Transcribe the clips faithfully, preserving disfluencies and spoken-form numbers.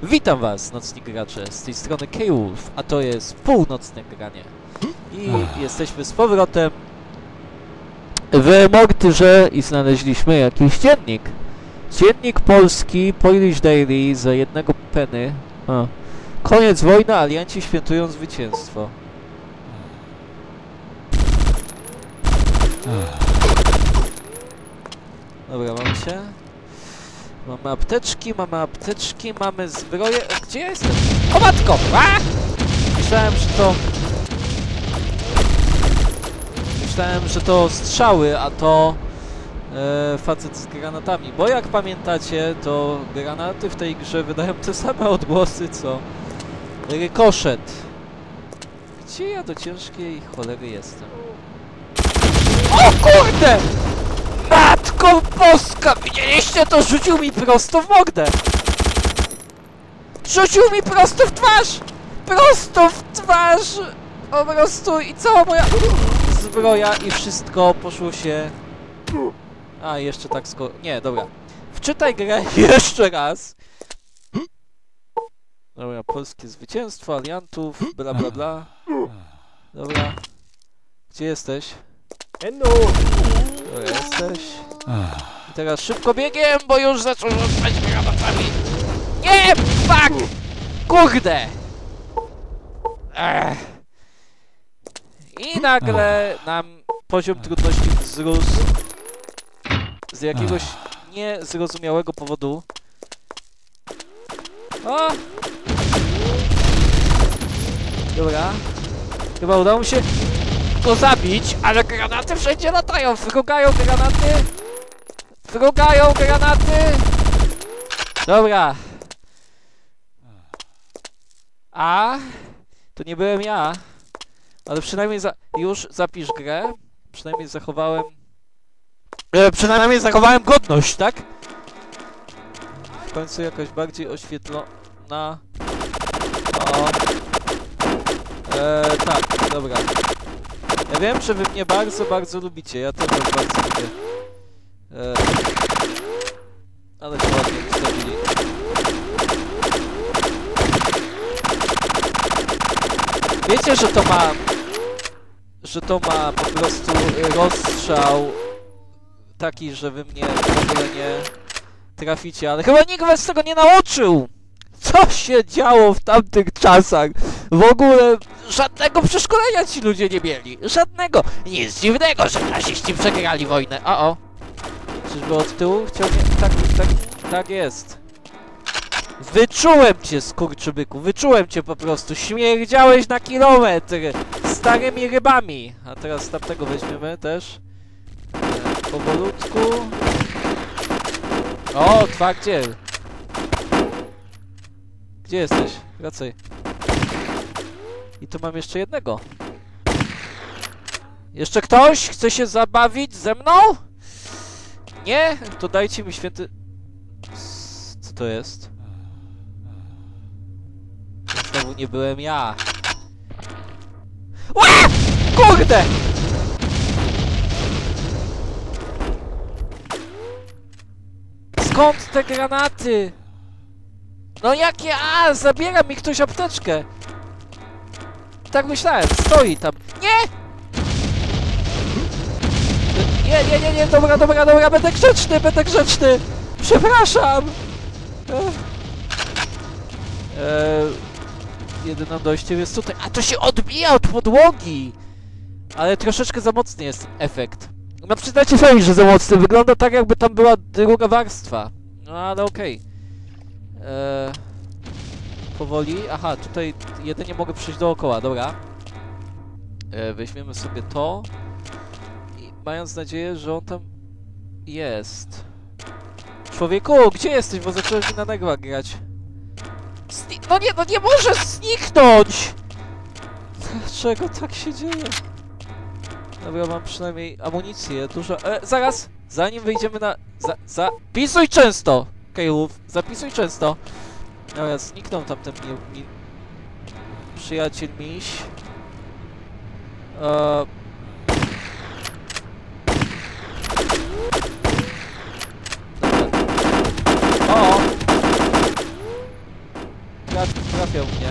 Witam was, nocni gracze, z tej strony K-Wolf, a to jest północne granie. I jesteśmy z powrotem w Mortyrze i znaleźliśmy jakiś dziennik. Dziennik polski, Polish Daily za jednego penny. A. Koniec wojny, alianci świętują zwycięstwo. Dobra, mamy się. Mamy apteczki, mamy apteczki, mamy zbroję. Gdzie ja jestem? O matko! A! Myślałem, że to... Myślałem, że to strzały, a to... E, facet z granatami. Bo jak pamiętacie, to granaty w tej grze wydają te same odgłosy, co... rykoszet. Gdzie ja do ciężkiej cholery jestem? O kurde! Matko boska! Widzieliście to? Rzucił mi prosto w mordę! Rzucił mi prosto w twarz! Prosto w twarz! Po prostu i cała moja zbroja i wszystko poszło się... A, jeszcze tak sko... Nie, dobra. Wczytaj grę jeszcze raz! Dobra, polskie zwycięstwo, aliantów, bla bla bla. Dobra. Gdzie jesteś? Endo! Dobra, jesteś. I teraz szybko biegiem, bo już zaczął rzucać granatami. Nie! Fuck! Kurde! Ech. I nagle nam poziom trudności wzrósł z jakiegoś niezrozumiałego powodu. O! Dobra. Chyba udało mi się go zabić, ale granaty wszędzie latają. Frugają granaty. Frugają granaty. Dobra. A to nie byłem ja. Ale przynajmniej za już zapisz grę. Przynajmniej zachowałem... E, przynajmniej zachowałem godność, tak? W końcu jakaś bardziej oświetlona... O... Eee, tak, dobra. Ja wiem, że wy mnie bardzo, bardzo lubicie. Ja też was bardzo lubię. Eee, ale się ładnie ustawili. Wiecie, że to ma... że to ma po prostu rozstrzał taki, że wy mnie w ogóle nie traficie, ale chyba nikt was tego nie nauczył! Co się działo w tamtych czasach? W ogóle żadnego przeszkolenia ci ludzie nie mieli. Żadnego. Nic dziwnego, że nasiści przegrali wojnę. O, o. Czyżby od tyłu chciał mnie... Tak, tak, tak jest. Wyczułem cię, skurczybyku. Wyczułem cię po prostu. Śmierdziałeś na kilometr. Starymi rybami. A teraz tamtego weźmiemy też. E, powolutku. O, twardziel. Gdzie jesteś? Wracaj. I tu mam jeszcze jednego. Jeszcze ktoś chce się zabawić ze mną? Nie? To dajcie mi święty... Co to jest? Znowu nie byłem ja. Ła! Kurde! Skąd te granaty? No jakie? A, zabiera mi ktoś apteczkę. Tak myślałem, stoi tam. Nie! Nie, nie, nie, nie, dobra, dobra, dobra, będę grzeczny, będę grzeczny. Przepraszam. Eee, jedyną dojściem jest tutaj. A to się odbija od podłogi. Ale troszeczkę za mocny jest efekt. No przyznajcie sobie, że za mocny. Wygląda tak, jakby tam była druga warstwa. No ale okej. Okay. Eee, powoli. Aha, tutaj jedynie mogę przejść dookoła, dobra. Eee, weźmiemy sobie to. I mając nadzieję, że on tam jest. Człowieku, gdzie jesteś? Bo zacząłeś mi na negwa grać. Zni no nie, no nie może zniknąć! Dlaczego tak się dzieje? Dobra, mam przynajmniej amunicję, dużo... E, zaraz! Zanim wyjdziemy na... Za... Zapisuj często! K-Wolf, zapisuj często. Dobra, zniknął tamten mi, mi... przyjaciel miś. Eee... O! trafiał mnie.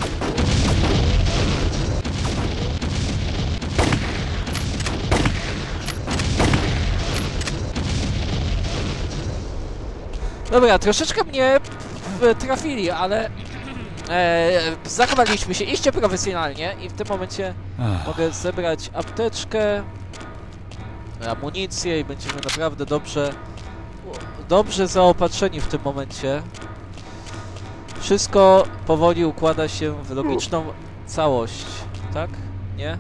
Dobra, troszeczkę mnie trafili, ale e, zachowaliśmy się iście profesjonalnie i w tym momencie Ach. mogę zebrać apteczkę, amunicję i będziemy naprawdę dobrze, dobrze zaopatrzeni w tym momencie. Wszystko powoli układa się w logiczną całość, tak? Nie?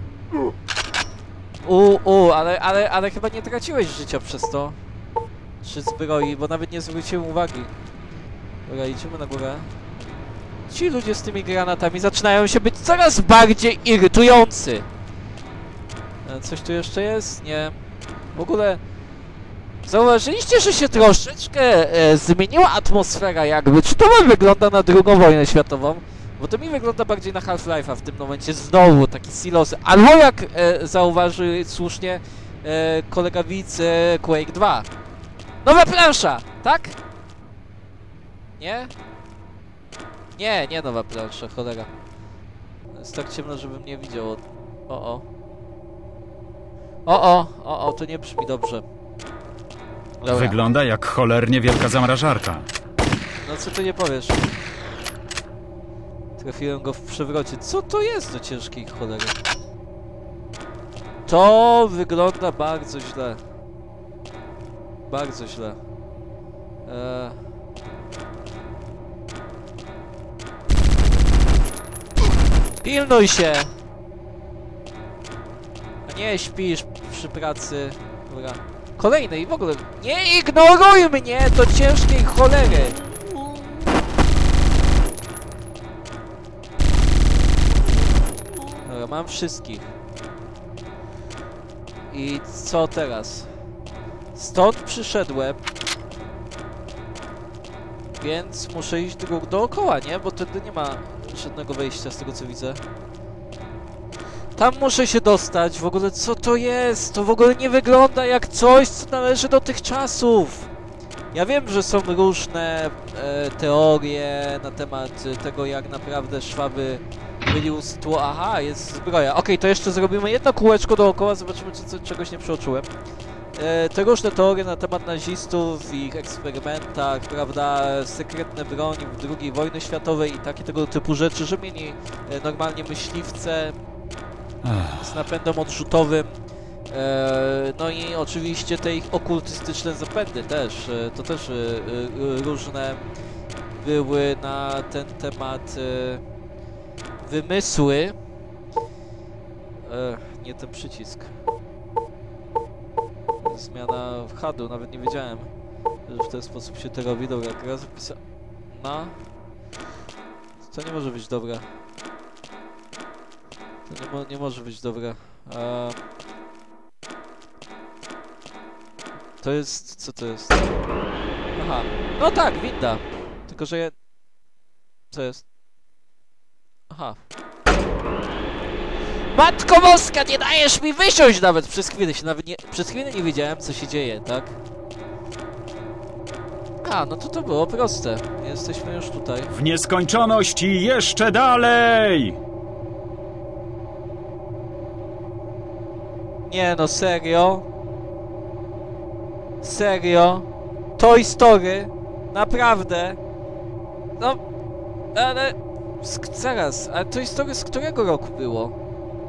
U, u, ale, ale, ale chyba nie traciłeś życia przez to. Czy zbroi, bo nawet nie zwróciłem uwagi. Dobra, idziemy na górę. Ci ludzie z tymi granatami zaczynają się być coraz bardziej irytujący. E, coś tu jeszcze jest? Nie. W ogóle... Zauważyliście, że się troszeczkę e, zmieniła atmosfera jakby? Czy to wam wygląda na drugą wojnę światową? Bo to mi wygląda bardziej na Half-Life'a w tym momencie. Znowu taki silos. Albo jak e, zauważył słusznie e, kolega widz e, Quake dwa. Nowa plansza, tak? Nie? Nie, nie nowa plansza, cholera. Jest tak ciemno, żebym nie widział. O, o. O, o, o, o, to nie brzmi dobrze. Dobra. Wygląda jak cholernie wielka zamrażarka. No co ty nie powiesz? Trafiłem go w przewrocie. Co to jest do ciężkiej cholery? To wygląda bardzo źle. Bardzo źle. Eee... Pilnuj się! A nie śpisz przy pracy. Dobra. Kolejny i w ogóle nie ignoruj mnie do ciężkiej cholery! Dobra, mam wszystkich. I co teraz? Stąd przyszedłem, więc muszę iść do, dookoła, nie? Bo wtedy nie ma żadnego wejścia z tego co widzę. Tam muszę się dostać. W ogóle co to jest? To w ogóle nie wygląda jak coś, co należy do tych czasów. Ja wiem, że są różne e, teorie na temat tego, jak naprawdę Szwaby byli usytuowani. Aha, jest zbroja. Okej, okay, to jeszcze zrobimy jedno kółeczko dookoła, zobaczymy, czy co, czegoś nie przeoczyłem. E, te różne teorie na temat nazistów, ich eksperymentach, prawda, sekretne broń w drugiej wojny światowej i takie tego typu rzeczy, że mieli e, normalnie myśliwce z napędem odrzutowym. E, no i oczywiście te ich okultystyczne zapędy też, e, to też e, e, różne były na ten temat e, wymysły. E, nie ten przycisk. Zmiana hadu, nawet nie wiedziałem, że w ten sposób się to robi. Dobra, gra zapisała... No. To nie może być dobre. To nie, mo nie może być dobre. Eee... To jest... co to jest? Aha. No tak, winda. Tylko, że ja... Co jest? Aha. Matko Boska, nie dajesz mi wysiąść nawet! Przez chwilę się nawet nie... Przez chwilę nie wiedziałem, co się dzieje, tak? A, no to to było proste. Jesteśmy już tutaj. W nieskończoność i jeszcze dalej! Nie no, serio? Serio? Toy Story? Naprawdę? No... Ale... Zaraz, ale Toy Story z którego roku było?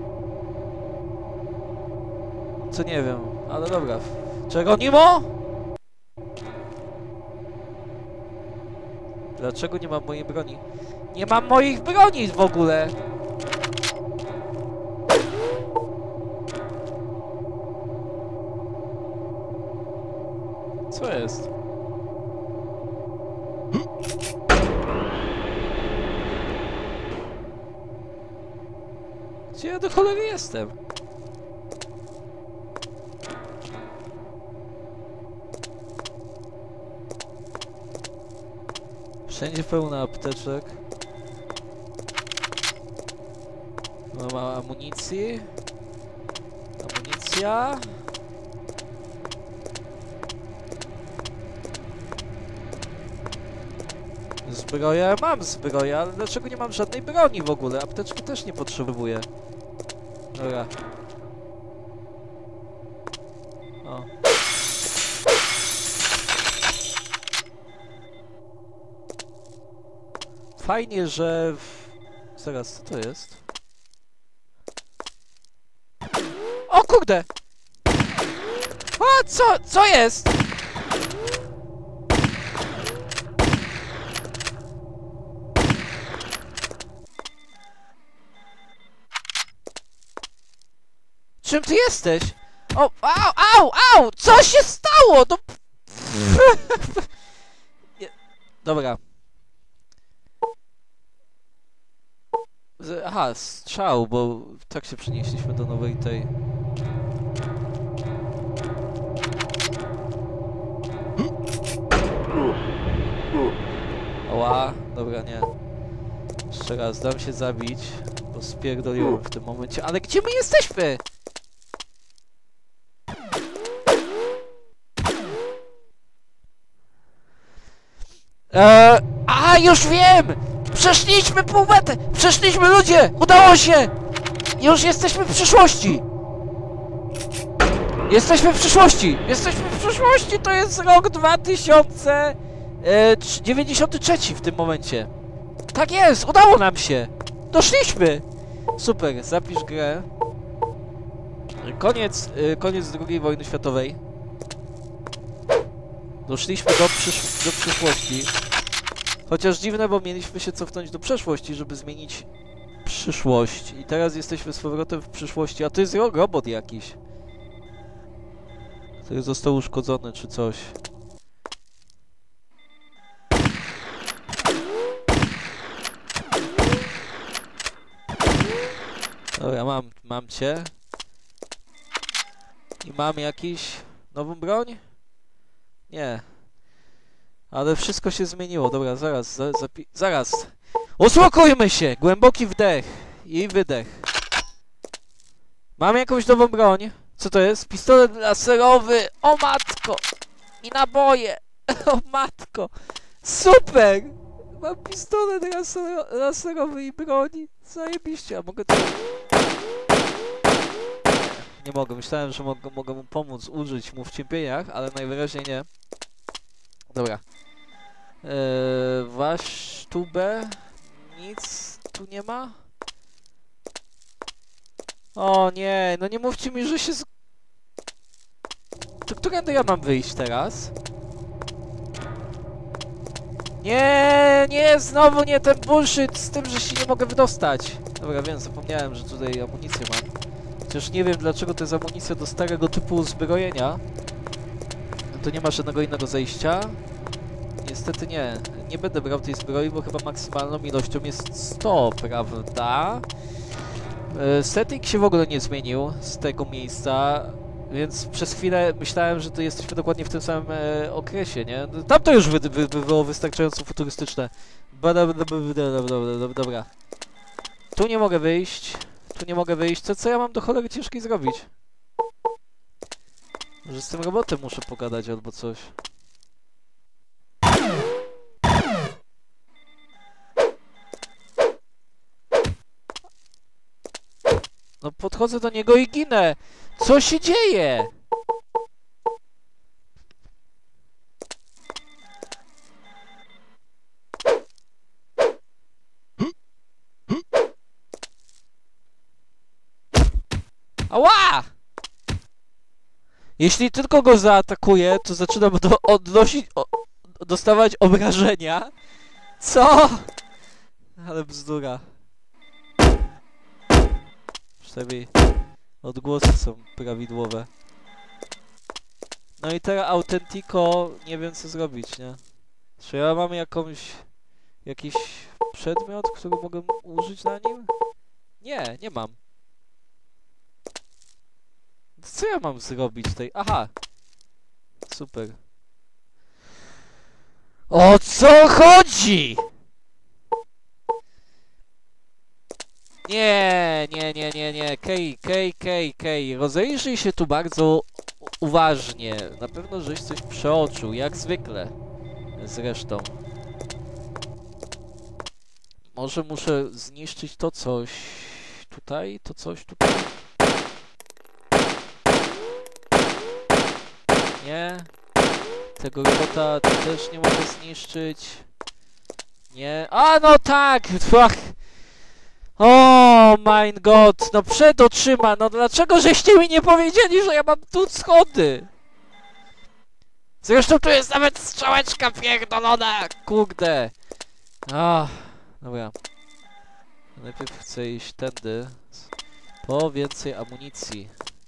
Co nie wiem, ale dobra. Geronimo? Dlaczego nie mam mojej broni? Nie mam moich broni w ogóle! Co jest? Gdzie ja do cholery jestem? Wszędzie pełno apteczek. Mam amunicji. Amunicja. Zbroję? Mam zbroję, ale dlaczego nie mam żadnej broni w ogóle? Apteczki też nie potrzebuję. Dobra. O. Fajnie, że... W... Zaraz, co to jest? O kurde! O, co? Co jest? Czym ty jesteś? O, au, au, au! Co się stało? No... Dobra. Z- Aha, strzał, bo tak się przenieśliśmy do nowej tej... Oła, dobra, nie. Jeszcze raz, dam się zabić, bo spierdoliłem w tym momencie. Ale gdzie my jesteśmy? Eee, a, już wiem! Przeszliśmy pół metry! Przeszliśmy, ludzie! Udało się! Już jesteśmy w przyszłości! Jesteśmy w przyszłości! Jesteśmy w przyszłości! To jest rok dwa tysiące dziewięćdziesiąty trzeci w tym momencie. Tak jest! Udało nam się! Doszliśmy! Super, zapisz grę. Koniec, yy, koniec drugiej wojny światowej. Doszliśmy do, przysz do przyszłości. Chociaż dziwne, bo mieliśmy się cofnąć do przeszłości, żeby zmienić przyszłość. I teraz jesteśmy z powrotem w przyszłości. A to jest ro robot jakiś. Który został uszkodzony, czy coś. Dobra, mam, mam cię. I mam jakiś nową broń? Nie. Ale wszystko się zmieniło. Dobra, zaraz, za, zapi zaraz. Uspokójmy się! Głęboki wdech i wydech. Mam jakąś nową broń. Co to jest? Pistolet laserowy! O matko! I naboje! O matko! Super! Mam pistolet laser laserowy i broni. Zajebiście, a mogę to... Nie mogę, myślałem, że mogę, mogę mu pomóc użyć mu w cierpieniach, ale najwyraźniej nie. Dobra. Eee, wasz tubę? Nic tu nie ma? O nie, no nie mówcie mi, że się z... To którędy ja mam wyjść teraz? Nie, nie, znowu nie ten bullshit z tym, że się nie mogę wydostać. Dobra, wiem, zapomniałem, że tutaj amunicję mam. Chociaż nie wiem, dlaczego to jest amunicja do starego typu uzbrojenia. No to nie ma żadnego innego zejścia. Niestety nie. Nie będę brał tej zbroi, bo chyba maksymalną ilością jest sto, prawda? E, setting się w ogóle nie zmienił z tego miejsca, więc przez chwilę myślałem, że to jesteśmy dokładnie w tym samym e, okresie, nie? Tam to już wy, wy, wy było wystarczająco futurystyczne. Dobra. Tu nie mogę wyjść. Tu nie mogę wyjść. Co, co ja mam do cholery ciężkiej zrobić? Może z tym robotem muszę pogadać albo coś. No podchodzę do niego i ginę! Co się dzieje? Ała! Jeśli tylko go zaatakuję, to zaczynam do odnosić, o, dostawać obrażenia. Co? Ale bzdura. Przynajmniej odgłosy są prawidłowe. No i teraz Authentico nie wiem co zrobić, nie? Czy ja mam jakąś... jakiś przedmiot, który mogę użyć na nim? Nie, nie mam. Co ja mam zrobić tutaj? Aha! Super. O co chodzi? Nie, nie, nie, nie, nie. Kej, Kej, Kej, Kej. Rozejrzyj się tu bardzo uważnie. Na pewno żeś coś przeoczył, jak zwykle. Zresztą. Może muszę zniszczyć to coś tutaj, to coś tutaj. Nie. Tego robota też nie mogę zniszczyć. Nie. A no tak! Fuck. O mein god! No przed oczyma! No dlaczego żeście mi nie powiedzieli, że ja mam tu schody? Zresztą tu jest nawet strzałeczka pierdolona! Kurde! Ah, dobra. Najpierw chcę iść tędy. Po więcej amunicji.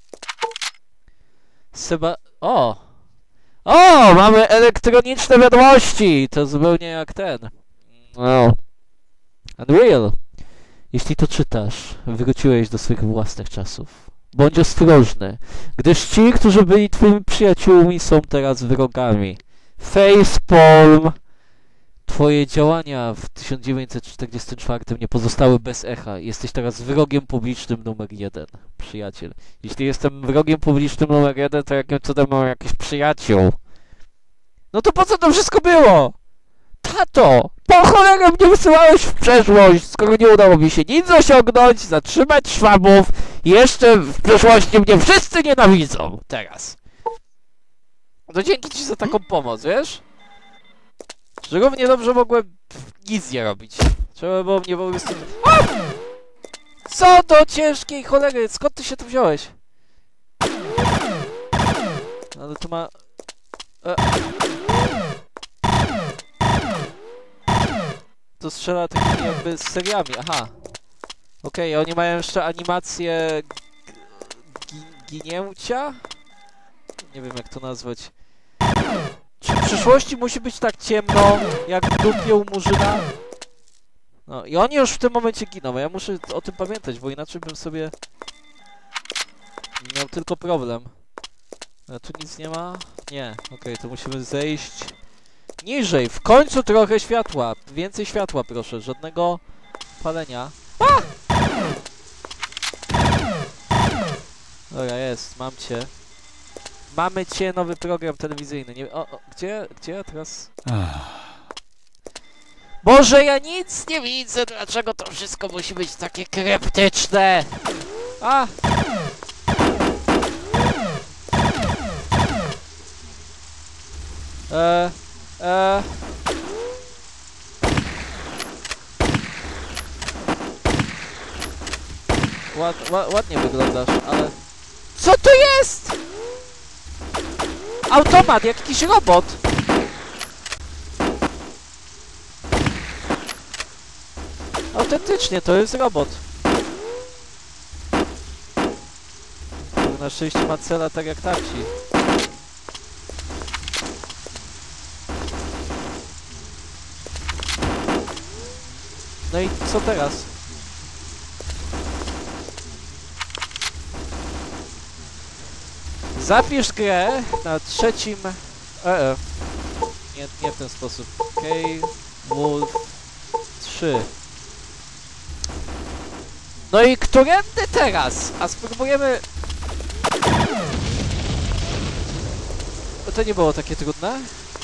Seba... O! O! Mamy elektroniczne wiadomości! To zupełnie jak ten. No. Unreal. Jeśli to czytasz, wróciłeś do swych własnych czasów. Bądź ostrożny, gdyż ci, którzy byli twoimi przyjaciółmi, są teraz wrogami. Facepalm! Twoje działania w tysiąc dziewięćset czterdziestym czwartym nie pozostały bez echa. Jesteś teraz wrogiem publicznym numer jeden, przyjaciel. Jeśli jestem wrogiem publicznym numer jeden, to jakim cudem mam jakiś przyjaciół? No to po co to wszystko było? Tato! Po cholerę mnie wysyłałeś w przeszłość, skoro nie udało mi się nic osiągnąć, zatrzymać szwabów i jeszcze w przeszłości mnie wszyscy nienawidzą. Teraz. No dzięki ci za taką pomoc, wiesz? Że równie dobrze mogłem nic nie robić. Trzeba było mnie po prostu... A! Co do ciężkiej cholery, skąd ty się tu wziąłeś? Ale tu ma... E... To strzela takimi jakby z seriami, aha. Okej, okay, oni mają jeszcze animację... Gi ginięcia? Nie wiem jak to nazwać. Czy w przyszłości musi być tak ciemno, jak w dupie u Murzyna? No i oni już w tym momencie giną, a ja muszę o tym pamiętać, bo inaczej bym sobie... miał tylko problem. A tu nic nie ma? Nie, okej, okay, to musimy zejść... niżej, w końcu trochę światła. Więcej światła proszę, żadnego palenia. A! Dobra, jest, mam cię. Mamy cię, nowy program telewizyjny. Nie, o, o, gdzie, gdzie teraz? Boże, ja nic nie widzę, dlaczego to wszystko musi być takie kryptyczne? A! Eee... Eee... Ład, ład, ładnie wyglądasz, ale... Co to jest?! Automat, jak jakiś robot! Autentycznie, to jest robot. Na szczęście ma cela tak jak tamci. No i co teraz? Zapisz grę na trzecim... E, e. Nie, nie w ten sposób. K-Wolf trzy. No i którędy teraz? A spróbujemy... No to nie było takie trudne.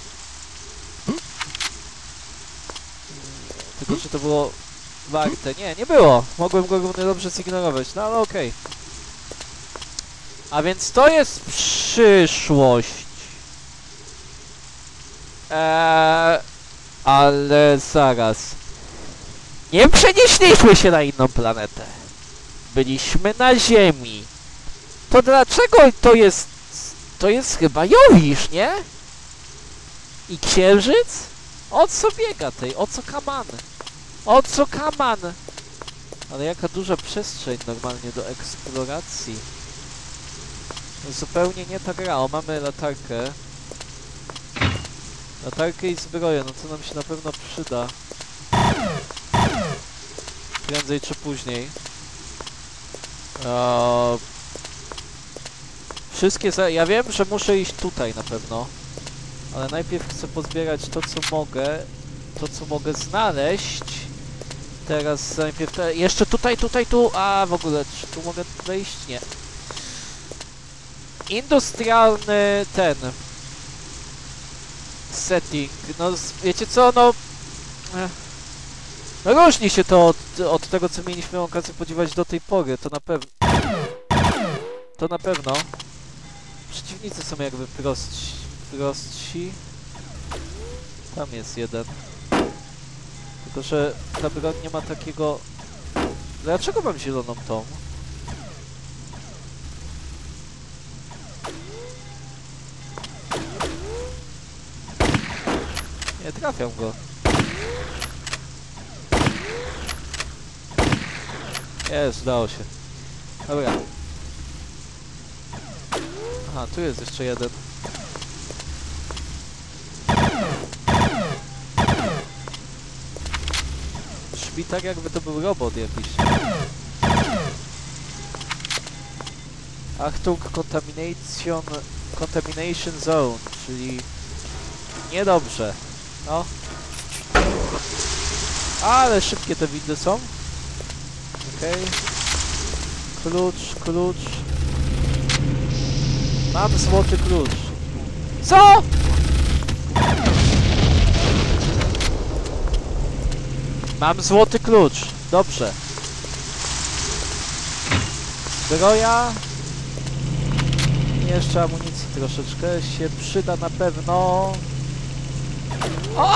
Tylko czy to było warte? Nie, nie było. Mogłem go równie dobrze zignorować, no ale okej. Okay. A więc to jest przyszłość. Eee, ale zaraz. Nie przenieśliśmy się na inną planetę. Byliśmy na Ziemi. To dlaczego to jest... To jest chyba Jowisz, nie? I Księżyc? O co biega tej? O co kaman? O co kaman? Ale jaka duża przestrzeń normalnie do eksploracji. Zupełnie nie ta gra. O, mamy latarkę. Latarkę i zbroję, no to nam się na pewno przyda. Prędzej czy później. O... Wszystkie za... Ja wiem, że muszę iść tutaj na pewno. Ale najpierw chcę pozbierać to, co mogę. To, co mogę znaleźć. Teraz najpierw... Te... Jeszcze tutaj, tutaj, tu... A, w ogóle, czy tu mogę wejść? Nie. Industrialny ten... setting. No, wiecie co, no... Różni się to od, od tego, co mieliśmy okazję podziwiać do tej pory, to na pewno. To na pewno. Przeciwnicy są jakby prostsi. prostsi. Tam jest jeden. Tylko, że ta broń nie ma takiego... Dlaczego mam zieloną tą? Nie trafiam go. Jest, udało się. Dobra. Aha, tu jest jeszcze jeden. Brzmi tak, jakby to był robot jakiś. Achtung, contamination, contamination zone, czyli niedobrze. No. Ale szybkie te windy są. Okej. Okay. Klucz, klucz. Mam złoty klucz. Co?! Mam złoty klucz. Dobrze. Zbroja. I jeszcze amunicji troszeczkę się przyda na pewno. O!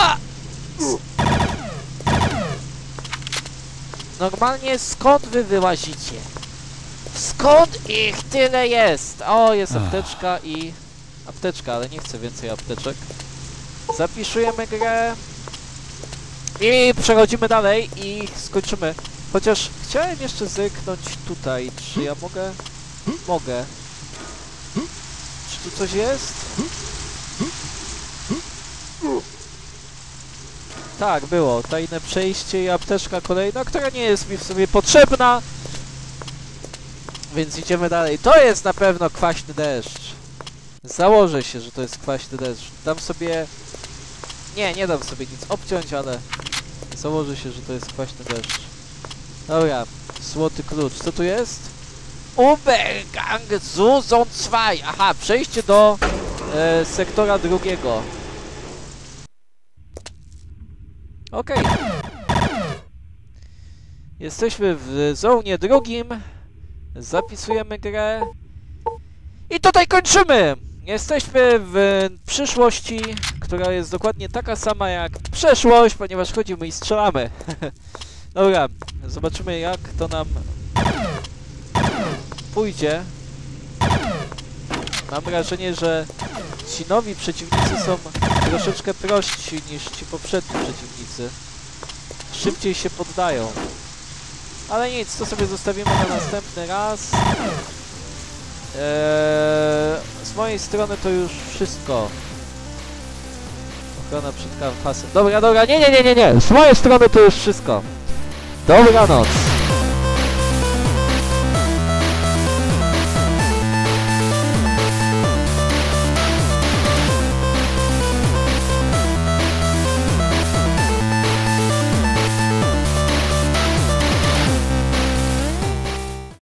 Normalnie skąd wy wyłazicie? Skąd ich tyle jest? O, jest apteczka i... Apteczka, ale nie chcę więcej apteczek. Zapisujemy grę. I przechodzimy dalej i skończymy. Chociaż chciałem jeszcze zerknąć tutaj. Czy ja mogę? Mogę. Czy tu coś jest? Tak, było. Tajne przejście i apteczka kolejna, która nie jest mi w sumie potrzebna. Więc idziemy dalej. To jest na pewno kwaśny deszcz. Założę się, że to jest kwaśny deszcz. Dam sobie... Nie, nie dam sobie nic obciąć, ale... Założę się, że to jest kwaśny deszcz. Dobra, złoty klucz. Co tu jest? Übergang zu Zone dwa. Aha, przejście do e, sektora drugiego. Okej. Okay. Jesteśmy w zonie drugim. Zapisujemy grę. I tutaj kończymy! Jesteśmy w przyszłości, która jest dokładnie taka sama jak przeszłość, ponieważ chodzimy i strzelamy. Dobra, zobaczymy jak to nam pójdzie. Mam wrażenie, że ci nowi przeciwnicy są troszeczkę prości niż ci poprzedni przeciwnicy. Szybciej się poddają. Ale nic, to sobie zostawimy na następny raz. Eee, z mojej strony to już wszystko. Ochrona przed karfasem. Dobra, dobra, nie, nie, nie, nie, nie. Z mojej strony to już wszystko. Dobranoc.